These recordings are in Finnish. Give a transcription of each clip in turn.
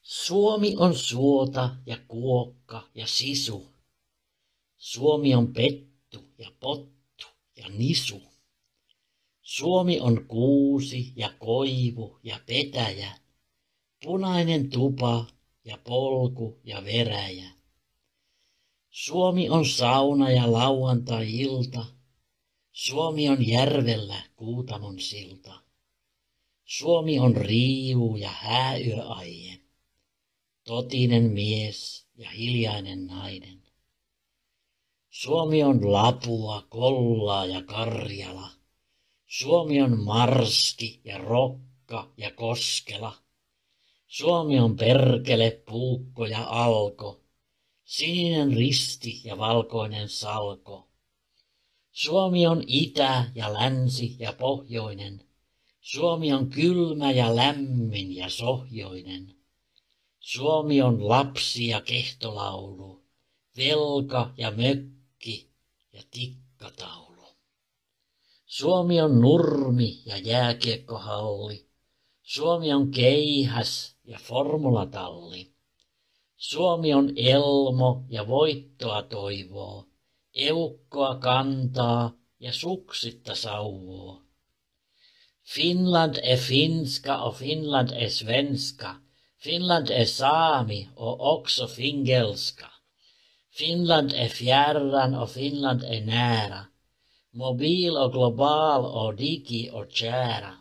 Suomi on suota ja kuokka ja sisu. Suomi on pettu ja pottu ja nisu. Suomi on kuusi ja koivu ja petäjä, punainen tupa ja polku ja veräjä. Suomi on sauna ja lauantai-ilta. Suomi on järvellä Kuutamon silta. Suomi on riiu ja hääyöaie, totinen mies ja hiljainen nainen. Suomi on Lapua, Kollaa ja Karjala. Suomi on Marski ja Rokka ja Koskela. Suomi on Perkele, Puukko ja Alko, sininen risti ja valkoinen salko. Suomi on itä ja länsi ja pohjoinen. Suomi on kylmä ja lämmin ja sohjoinen. Suomi on lapsi ja kehtolaulu, velka ja mökki ja tikkataulu. Suomi on nurmi ja jääkiekkohalli. Suomi on keihäs ja formulatalli. Suomi on elmo ja voittoa toivoo, eukkoa kantaa ja suksitta sauvoo. Finland är finska och Finland är svenska. Finland är sami och också fingelska. Finland är fjärran och Finland är nära. Mobil och global och digi och kära.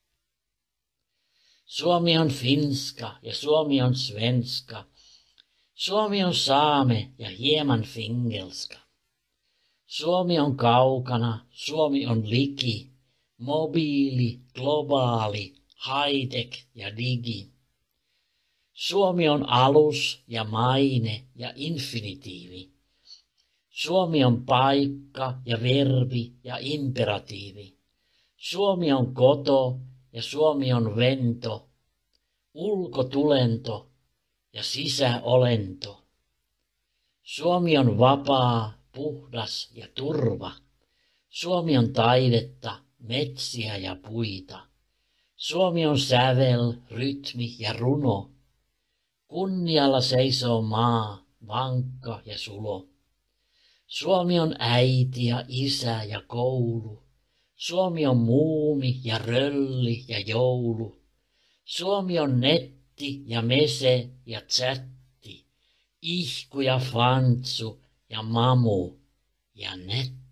Suomi on finska ja Suomi on svenska. Suomi on saame ja hieman fingelska. Suomi on kaukana, Suomi on liki, mobiili, globaali, high-tech ja digi. Suomi on alus ja maine ja infinitiivi. Suomi on paikka ja verbi ja imperatiivi. Suomi on koto ja Suomi on vento, ulkotulento ja sisäolento. Suomi on vapaa, puhdas ja turva. Suomi on taidetta, metsiä ja puita. Suomi on sävel, rytmi ja runo. Kunnialla seisoo maa, vankka ja sulo. Suomi on äiti ja isä ja koulu. Suomi on muumi ja rölli ja joulu. Suomi on netti ja mese ja chatti. Ihku ja fantsu ja mamu ja netti.